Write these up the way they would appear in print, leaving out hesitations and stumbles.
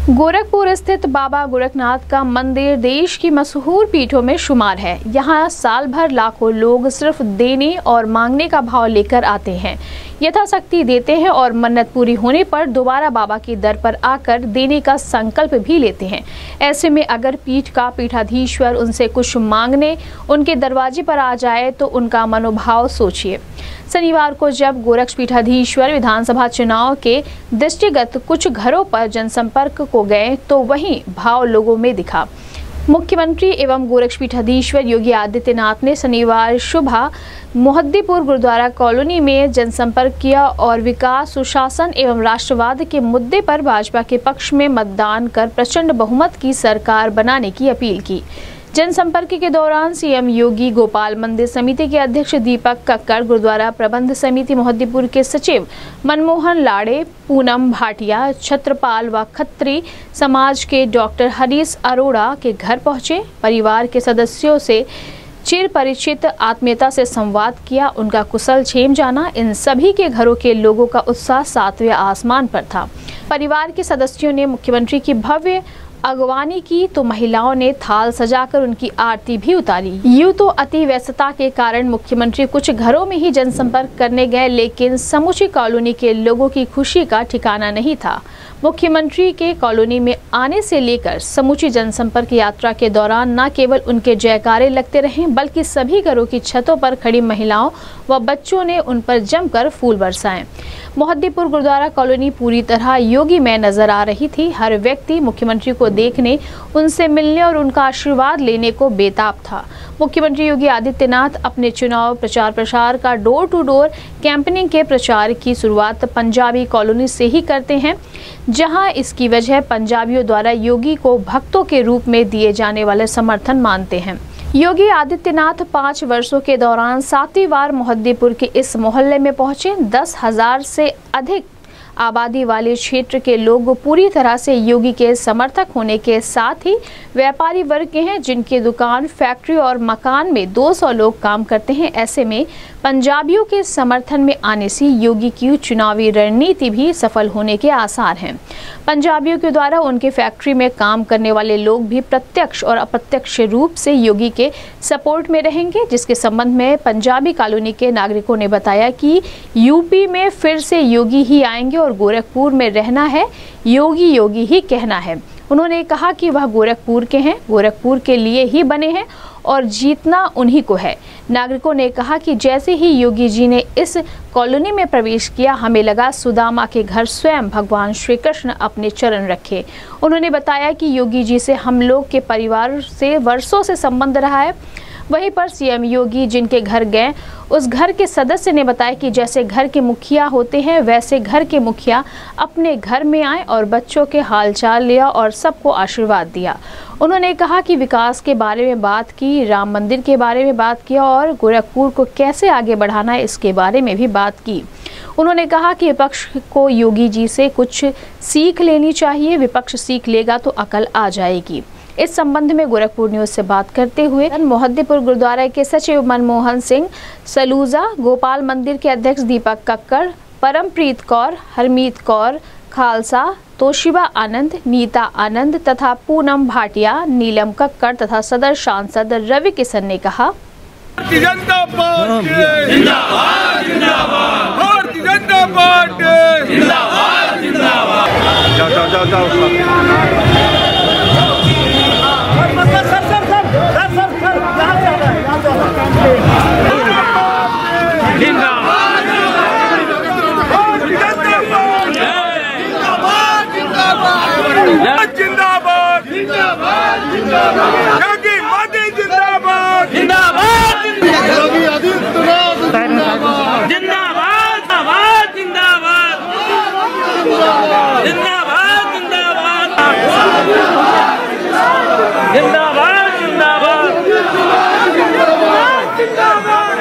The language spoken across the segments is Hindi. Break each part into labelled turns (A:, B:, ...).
A: गोरखपुर स्थित बाबा गोरखनाथ का मंदिर देश की मशहूर पीठों में शुमार है। यहाँ साल भर लाखों लोग सिर्फ देने और मांगने का भाव लेकर आते हैं, यथाशक्ति देते हैं और मन्नत पूरी होने पर दोबारा बाबा की दर पर आकर देने का संकल्प भी लेते हैं। ऐसे में अगर पीठ का पीठाधीश्वर उनसे कुछ मांगने उनके दरवाजे पर आ जाए तो उनका मनोभाव सोचिए। शनिवार को जब गोरक्ष पीठाधीश्वर विधानसभा चुनाव के दृष्टिगत कुछ घरों पर जनसंपर्क को गए तो वहीं भाव लोगों में दिखा। मुख्यमंत्री एवं गोरक्ष पीठाधीश्वर योगी आदित्यनाथ ने शनिवार सुबह मोहद्दीपुर गुरुद्वारा कॉलोनी में जनसंपर्क किया और विकास, सुशासन एवं राष्ट्रवाद के मुद्दे पर भाजपा के पक्ष में मतदान कर प्रचंड बहुमत की सरकार बनाने की अपील की। जनसंपर्क के दौरान सीएम योगी, गोपाल मंदिर समिति के अध्यक्ष दीपक कक्कड़, गुरुद्वारा प्रबंध समिति मोहद्दीपुर के सचिव मनमोहन लाड़े, पूनम भाटिया, छत्रपाल व खत्री समाज के डॉक्टर हरीश अरोड़ा के घर पहुंचे। परिवार के सदस्यों से चिर परिचित आत्मीयता से संवाद किया, उनका कुशल क्षेम जाना। इन सभी के घरों के लोगों का उत्साह सातवें आसमान पर था। परिवार के सदस्यों ने मुख्यमंत्री की भव्य अगवानी की तो महिलाओं ने थाल सजाकर उनकी आरती भी उतारी। यूं तो अति व्यस्तता के कारण मुख्यमंत्री कुछ घरों में ही जनसंपर्क करने गए, लेकिन समूची कॉलोनी के लोगों की खुशी का ठिकाना नहीं था। मुख्यमंत्री के कॉलोनी में आने से लेकर समूची जनसंपर्क यात्रा के दौरान न केवल उनके जयकारे लगते रहे, बल्कि सभी घरों की छतों पर खड़ी महिलाओं व बच्चों ने उन पर जमकर फूल बरसाए। मोहद्दीपुर गुरुद्वारा कॉलोनी पूरी तरह योगी में नजर आ रही थी। हर व्यक्ति मुख्यमंत्री को देखने, उनसे मिलने और उनका आशीर्वाद लेने को बेताब था। मुख्यमंत्री योगी आदित्यनाथ अपने चुनाव प्रचार प्रसार का डोर टू डोर कैंपेनिंग के प्रचार की शुरुआत पंजाबी कॉलोनी से ही करते हैं, जहां इसकी वजह पंजाबियों द्वारा योगी को भक्तों के रूप में दिए जाने वाले समर्थन मानते हैं। योगी आदित्यनाथ 5 वर्षों के दौरान 7वीं बार मोहद्दीपुर के इस मोहल्ले में पहुंचे। 10,000 से अधिक आबादी वाले क्षेत्र के लोग पूरी तरह से योगी के समर्थक होने के साथ ही व्यापारी वर्ग के हैं, जिनके दुकान, फैक्ट्री और मकान में 200 लोग काम करते हैं। ऐसे में पंजाबियों के समर्थन में आने से योगी की चुनावी रणनीति भी सफल होने के आसार हैं। पंजाबियों के द्वारा उनके फैक्ट्री में काम करने वाले लोग भी प्रत्यक्ष और अप्रत्यक्ष रूप से योगी के सपोर्ट में रहेंगे, जिसके संबंध में पंजाबी कॉलोनी के नागरिकों ने बताया कि यूपी में फिर से योगी ही आएंगे और गोरखपुर में रहना है, योगी योगी ही कहना है। उन्होंने कहा कि वह गोरखपुर के हैं, गोरखपुर के लिए ही बने हैं और जीतना उन्हीं को है। नागरिकों ने कहा कि जैसे ही योगी जी ने इस कॉलोनी में प्रवेश किया, हमें लगा सुदामा के घर स्वयं भगवान श्री कृष्ण अपने चरण रखे। उन्होंने बताया कि योगी जी से हम लोग के परिवार से वर्षों से संबंध रहा है। वहीं पर सीएम योगी जिनके घर गए, उस घर के सदस्य ने बताया कि जैसे घर के मुखिया होते हैं, वैसे घर के मुखिया अपने घर में आए और बच्चों के हालचाल लिया और सबको आशीर्वाद दिया। उन्होंने कहा कि विकास के बारे में बात की, राम मंदिर के बारे में बात किया और गोरखपुर को कैसे आगे बढ़ाना है इसके बारे में भी बात की। उन्होंने कहा कि विपक्ष को योगी जी से कुछ सीख लेनी चाहिए, विपक्ष सीख लेगा तो अकल आ जाएगी। इस संबंध में गोरखपुर न्यूज से बात करते हुए मोहद्दीपुर गुरुद्वारा के सचिव मनमोहन सिंह सलूजा, गोपाल मंदिर के अध्यक्ष दीपक कक्कड़, परमप्रीत कौर, हरमीत कौर खालसा, तोशिबा आनंद, नीता आनंद तथा पूनम भाटिया, नीलम कक्कड़ तथा सदर सांसद रवि किशन ने कहा,
B: जिंदाबाद जिंदाबाद जिंदाबाद योगी मोदी जिंदाबाद जिंदाबाद योगी आदित्यनाथ जिंदाबाद जिंदाबाद जिंदाबाद जिंदाबाद जिंदाबाद जिंदाबाद जिंदाबाद जिंदाबाद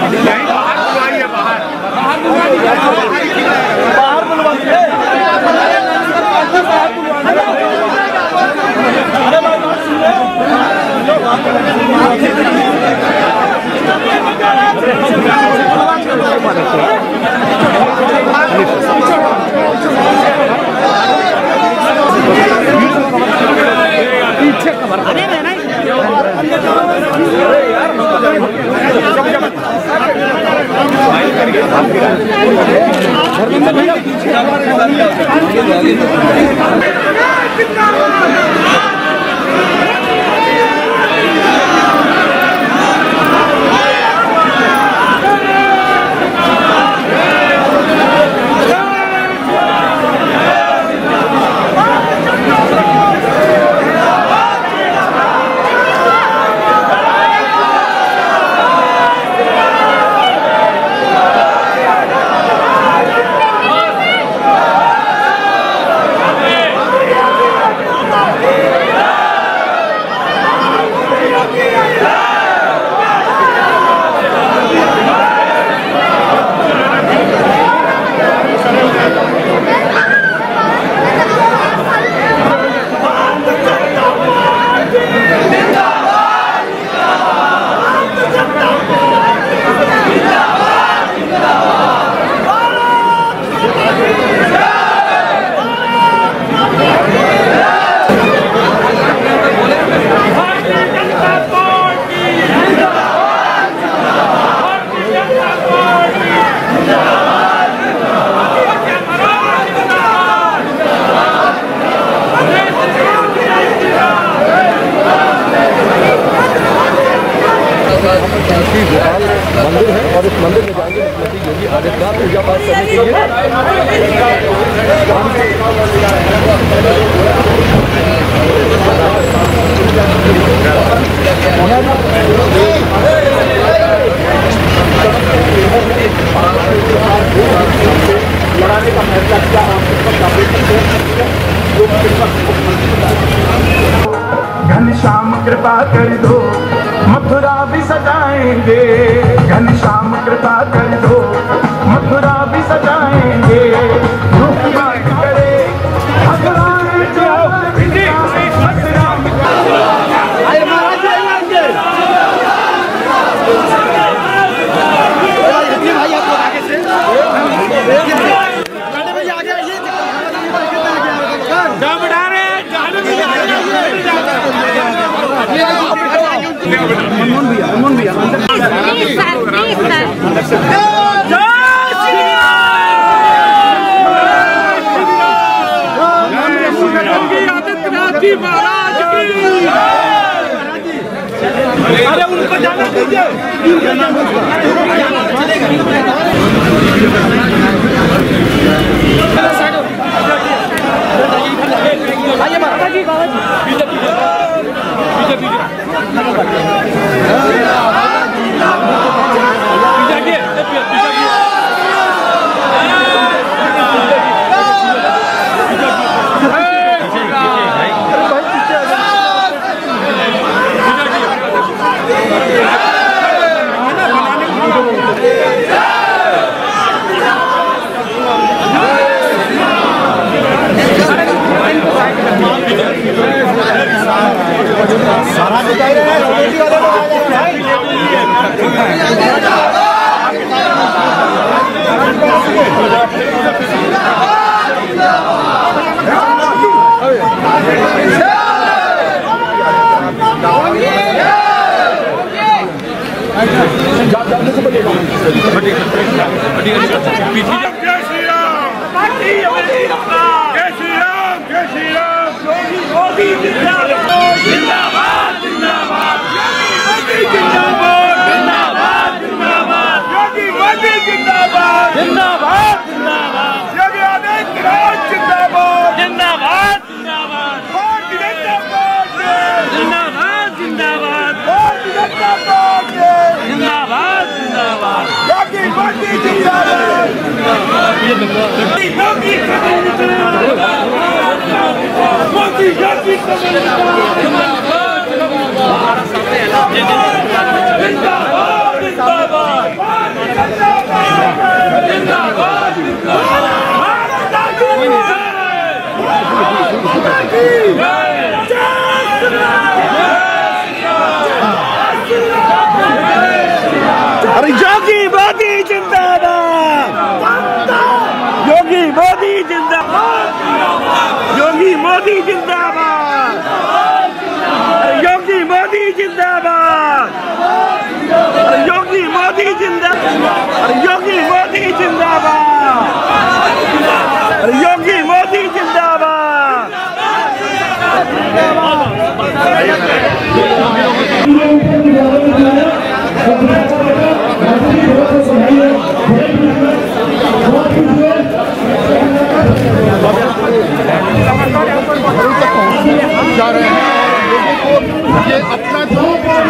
C: मंदिर है और इस मंदिर में जाएंगे मुख्यमंत्री योगी आदित्यनाथ पूजा पाठ करने के लड़ाने का फैसला किया।
D: घनश्याम कृपा कर दो मथुरा भी सजाएंगे, घनश्याम कृपा कर दो मथुरा भी सजाएंगे। करे
B: महाराज की अरे उनको जाना दीजिए। सारा दिखाई रहा है जिंदाबाद। मोदी जिंदाबाद, योगी मोदी जिंदाबाद, योगी मोदी जिंदाबाद, योगी मोदी जिंदाबाद, योगी मोदी जिंदाबाद।
C: जा रहे हैं लोगों को ये अपना जो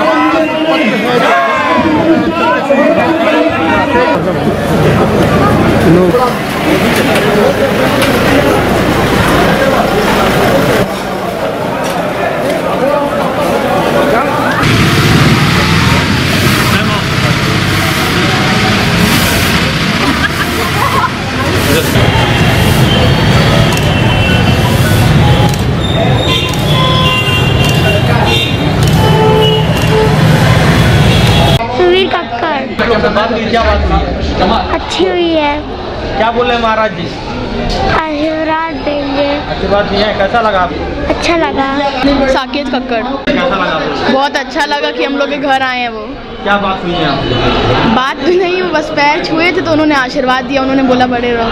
E: अच्छी हुई है।
F: क्या बोले महाराज जी?
E: आशीर्वाद देंगे।
F: आशीर्वाद दिए हैं, कैसा लगा आपको?
E: अच्छा लगा।
A: साकेत कक्कड़।
F: कैसा लगा आपको?
A: बहुत अच्छा लगा कि हम लोग के घर आए हैं। वो
F: क्या बात हुई है आपको?
A: बात भी नहीं, वो बस पैर छुए थे तो उन्होंने आशीर्वाद दिया। उन्होंने बोला बड़े रहो,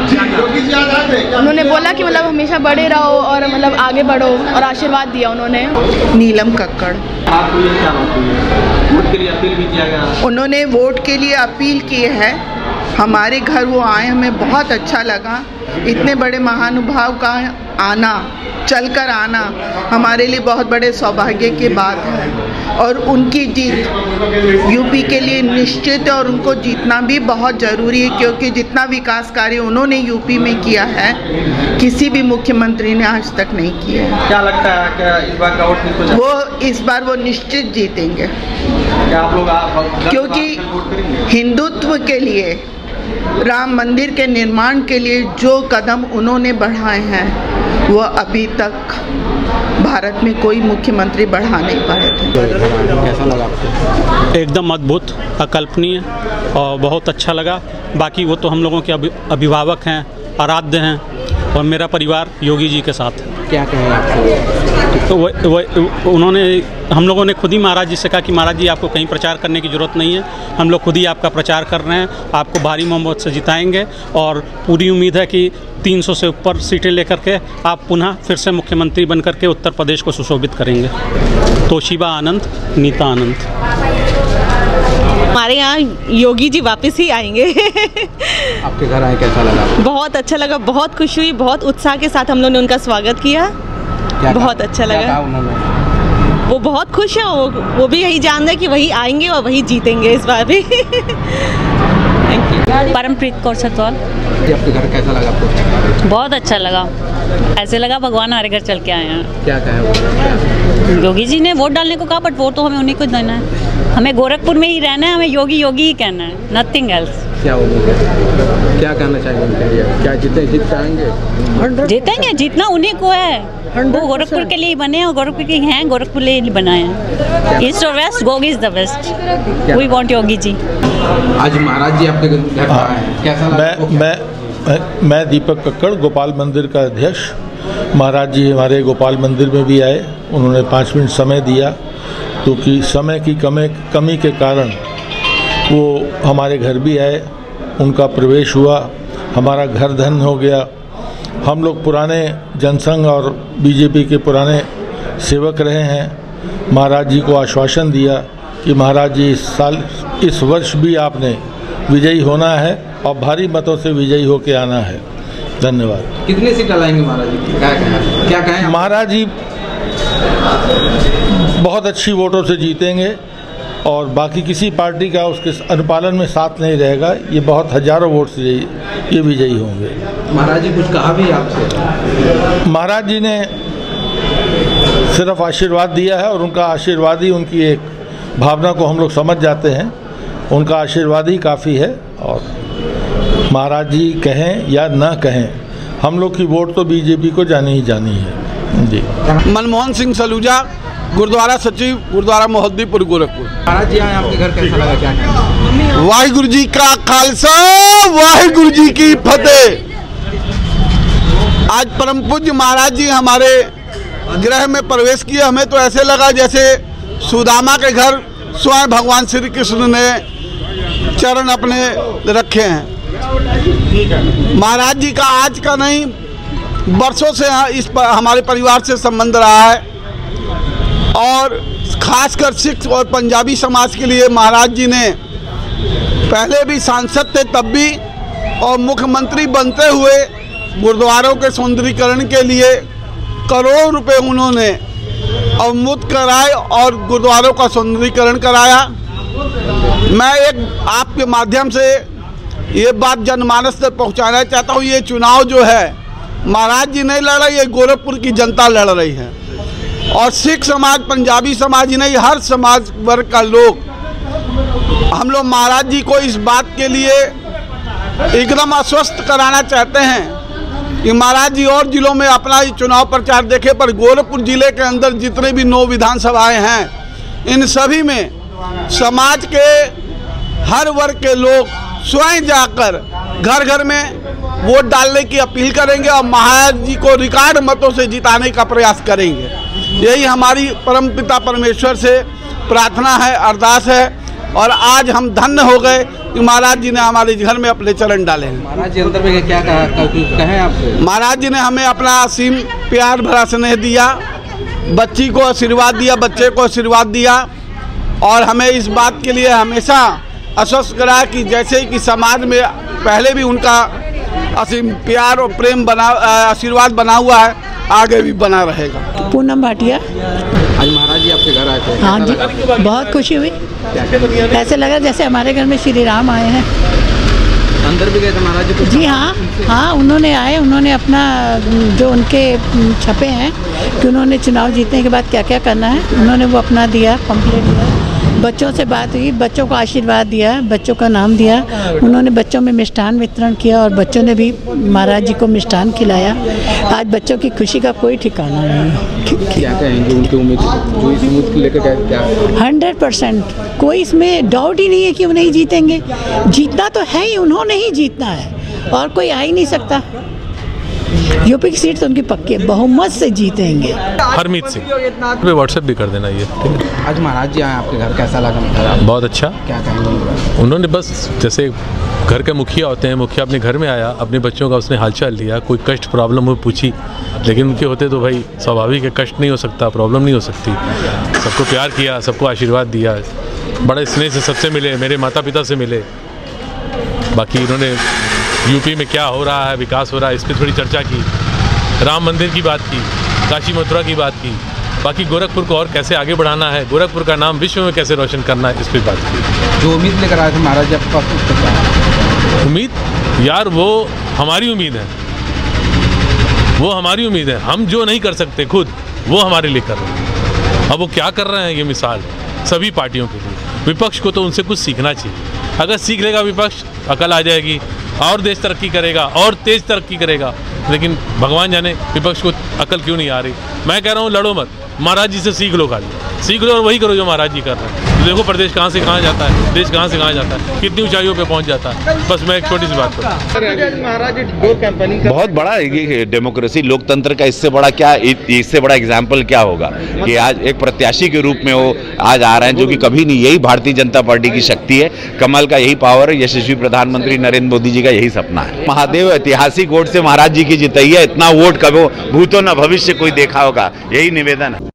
A: उन्होंने बोला कि मतलब हमेशा बड़े रहो और मतलब आगे बढ़ो और आशीर्वाद दिया उन्होंने।
G: नीलम कक्कड़।
F: आपको ये क्या बात हुई है? वोट के लिए अपील भी किया गया?
G: उन्होंने वोट के लिए अपील की है। हमारे घर वो आए, हमें बहुत अच्छा लगा। इतने बड़े महानुभाव का आना, चलकर आना हमारे लिए बहुत बड़े सौभाग्य की बात है। और उनकी जीत यूपी के लिए निश्चित है और उनको जीतना भी बहुत ज़रूरी है, क्योंकि जितना विकास कार्य उन्होंने यूपी में किया है किसी भी मुख्यमंत्री ने आज तक नहीं किया है।
F: क्या लगता है कि इस बार का वोट किसको जाएगा?
G: वो इस बार वो निश्चित जीतेंगे,
F: क्या आप लोग
G: क्योंकि हिंदुत्व के लिए, राम मंदिर के निर्माण के लिए जो कदम उन्होंने बढ़ाए हैं वो अभी तक भारत में कोई मुख्यमंत्री बढ़ा नहीं पाए थे।
C: कैसा लगा आपको?
H: एकदम अद्भुत, अकल्पनीय और बहुत अच्छा लगा। बाकी वो तो हम लोगों के अभिभावक हैं, आराध्य हैं और मेरा परिवार योगी जी के साथ है।
C: क्या कहें आपसे?
H: तो उन्होंने, हम लोगों ने खुद ही महाराज जी से कहा कि महाराज जी आपको कहीं प्रचार करने की ज़रूरत नहीं है, हम लोग खुद ही आपका प्रचार कर रहे हैं, आपको भारी बहुमत से जिताएंगे और पूरी उम्मीद है कि 300 से ऊपर सीटें लेकर के आप पुनः फिर से मुख्यमंत्री बनकर के उत्तर प्रदेश को सुशोभित करेंगे। तोशिबा आनंद, नीता आनंद।
I: हमारे यहाँ योगी जी वापस ही आएंगे।
C: आपके घर आए, कैसा लगा?
I: बहुत अच्छा लगा, बहुत खुशी हुई, बहुत उत्साह के साथ हम लोगों ने उनका स्वागत किया। बहुत अच्छा लगा। वो बहुत खुश है, वो भी यही जान रहे हैं कि वही आएंगे और वही जीतेंगे इस बार भी।
J: परमप्रीत कौर सतवाल।
C: आपके घर कैसा लगा आपको?
J: बहुत अच्छा लगा, ऐसे लगा भगवान हमारे घर चल के आए हैं।
C: क्या कहें?
J: योगी जी ने वोट डालने को कहा, बट वोट तो हमें उन्हीं को देना है। हमें गोरखपुर में ही रहना है, हमें योगी योगी ही कहना है, नथिंग एल्स।
C: क्या उम्मीद है? क्या कहना चाहेंगे उनके लिए? क्या जीत पाएंगे?
J: जीतेंगे, जीतना उन्हीं को है। वो गोरखपुर के लिए बने और गोरखपुर के हैं, गोरखपुर के लिए बनाए हैं। ईस्ट और west, Gogi is the best. We want Yogi ji.
C: आज महाराज जी आपके घर आए हैं, कैसा लगा?
K: मैं दीपक कक्कड़, गोपाल मंदिर का अध्यक्ष। महाराज जी हमारे गोपाल मंदिर में भी आए, उन्होंने 5 मिनट समय दिया, क्योंकि समय की कमी के कारण वो हमारे घर भी आए, उनका प्रवेश हुआ, हमारा घर धन हो गया। हम लोग पुराने जनसंघ और बीजेपी के पुराने सेवक रहे हैं। महाराज जी को आश्वासन दिया कि महाराज जी इस वर्ष भी आपने विजयी होना है और भारी मतों से विजयी होकर आना है। धन्यवाद।
C: कितने सीट लाएंगे महाराज जी? क्या कहें?
K: महाराज जी बहुत अच्छी वोटों से जीतेंगे और बाकी किसी पार्टी का उसके अनुपालन में साथ नहीं रहेगा। ये बहुत हजारों वोट से ये विजयी होंगे।
C: महाराज जी कुछ कहा भी आपसे?
K: महाराज जी ने सिर्फ आशीर्वाद दिया है और उनका आशीर्वाद ही, उनकी एक भावना को हम लोग समझ जाते हैं, उनका आशीर्वाद ही काफ़ी है। और महाराज जी कहें या ना कहें, हम लोग की वोट तो बीजेपी को जानी ही जानी है जी।
B: मनमोहन सिंह सलूजा, गुरुद्वारा सचिव, गुरुद्वारा मोहद्दीपुर, गोरखपुर।
C: महाराज जी आए आपके घर, कैसा लगा? क्या
B: वाहिगुरु जी का खालसा, वाहिगुरु जी की फतेह। आज परम पूज्य महाराज जी हमारे गृह में प्रवेश किया, हमें तो ऐसे लगा जैसे सुदामा के घर स्वयं भगवान श्री कृष्ण ने चरण अपने रखे हैं। महाराज जी का आज का नहीं, वर्षों से हमारे परिवार से संबंध रहा है और खासकर सिख और पंजाबी समाज के लिए महाराज जी ने पहले भी सांसद थे तब भी और मुख्यमंत्री बनते हुए गुरुद्वारों के सौंदर्यीकरण के लिए करोड़ों रुपए उन्होंने अवमुक्त कराए और गुरुद्वारों का सौंदर्यीकरण कराया। मैं एक आपके माध्यम से ये बात जनमानस तक पहुंचाना चाहता हूँ, ये चुनाव जो है महाराज जी नहीं लड़ रही, ये गोरखपुर की जनता लड़ रही है और सिख समाज, पंजाबी समाज ही नहीं, हर समाज वर्ग का लोग, हम लोग महाराज जी को इस बात के लिए एकदम आश्वस्त कराना चाहते हैं कि महाराज जी और जिलों में अपना ही चुनाव प्रचार देखे, पर गोरखपुर जिले के अंदर जितने भी 9 विधानसभाएं हैं, इन सभी में समाज के हर वर्ग के लोग स्वयं जाकर घर घर में वोट डालने की अपील करेंगे और महाराज जी को रिकॉर्ड मतों से जिताने का प्रयास करेंगे। यही हमारी परमपिता परमेश्वर से प्रार्थना है, अरदास है और आज हम धन्य हो गए कि महाराज जी ने हमारे घर में अपने चरण डाले हैं।
F: महाराज जी अंदर में क्या कहें आपसे?
B: महाराज जी ने हमें अपना असीम प्यार भरा स्नेह दिया, बच्ची को आशीर्वाद दिया, बच्चे को आशीर्वाद दिया और हमें इस बात के लिए हमेशा आश्वस्त कराया कि जैसे कि समाज में पहले भी उनका असीम प्यार और प्रेम बना, आशीर्वाद बना हुआ है, आगे भी बना रहेगा।
L: पूनम भाटिया।
F: आज महाराज जी आपके घर आए थे?
L: हाँ जी, बहुत खुशी हुई। ऐसे लगा जैसे हमारे घर में श्री राम आए हैं।
F: अंदर भी गए थे महाराज जी?
L: जी हाँ, उन्होंने आए, उन्होंने अपना जो उनके छपे हैं कि उन्होंने चुनाव जीतने के बाद क्या क्या करना है, उन्होंने वो अपना दिया, पम्पलेट दिया। बच्चों से बात हुई, बच्चों को आशीर्वाद दिया, बच्चों का नाम दिया, उन्होंने बच्चों में मिष्ठान वितरण किया और बच्चों ने भी महाराज जी को मिष्ठान खिलाया। आज बच्चों की खुशी का कोई ठिकाना नहीं।
F: क्या कहेंगे उनकी उम्मीद जो इस उम्मीद को लेकर क्या?
L: 100%, कोई इसमें डाउट ही नहीं है कि वो नहीं जीतेंगे। जीतना तो है ही, उन्होंने ही जीतना है और कोई आ ही नहीं सकता। यूपी की सीट तो उनकी पक्की है, बहुमत से जीतेंगे।
M: हरमीत सिंह पे व्हाट्सएप भी कर देना ये।
F: आज महाराज जी आए आपके घर, कैसा लगा?
M: बहुत अच्छा।
F: क्या कहेंगे?
M: उन्होंने बस जैसे घर के मुखिया होते हैं, मुखिया अपने घर में आया, अपने बच्चों का उसने हालचाल लिया, कोई कष्ट प्रॉब्लम हो पूछी, लेकिन उनके होते तो भाई स्वाभाविक है, कष्ट नहीं हो सकता, प्रॉब्लम नहीं हो सकती। सबको प्यार किया, सबको आशीर्वाद दिया, बड़े स्नेह से सबसे मिले, मेरे माता पिता से मिले। बाकी इन्होंने यूपी में क्या हो रहा है, विकास हो रहा है, इस पर थोड़ी चर्चा की, राम मंदिर की बात की, काशी मथुरा की बात की, बाकी गोरखपुर को और कैसे आगे बढ़ाना है, गोरखपुर का नाम विश्व में कैसे रोशन करना है, इस पर बात की।
F: जो उम्मीद लेकर आए थे महाराज जी आपके पास?
M: उम्मीद यार वो हमारी उम्मीद है, वो हमारी उम्मीद है। हम जो नहीं कर सकते खुद, वो हमारे लिए कर रहे हैं। अब वो क्या कर रहे हैं, ये मिसाल है सभी पार्टियों के लिए। विपक्ष को तो उनसे कुछ सीखना चाहिए। अगर सीख लेगा विपक्ष, अकल आ जाएगी और देश तरक्की करेगा और तेज तरक्की करेगा। लेकिन भगवान जाने विपक्ष को अकल क्यों नहीं आ रही। मैं कह रहा हूँ लड़ो मत, महाराज जी से सीख लो, खाली सीख लो और वही करो जो महाराज जी कर रहे हैं। देखो प्रदेश कहाँ से कहाँ जाता है, देश कहाँ से कहाँ जाता है, कितनी ऊंचाइयों पे पहुँच जाता है। बस मैं एक छोटी सी बात करूँ,
N: बहुत बड़ा ये डेमोक्रेसी लोकतंत्र का इससे बड़ा क्या, इससे बड़ा एग्जाम्पल क्या होगा कि आज एक प्रत्याशी के रूप में वो आज आ रहे हैं, जो कि कभी नहीं। यही भारतीय जनता पार्टी की शक्ति है, कमल का यही पावर है, यशस्वी प्रधानमंत्री नरेंद्र मोदी जी का यही सपना है। महादेव ऐतिहासिक वोट से महाराज जी की जितैया, इतना वोट कभी भूतो न भविष्य कोई देखा होगा, यही निवेदन है।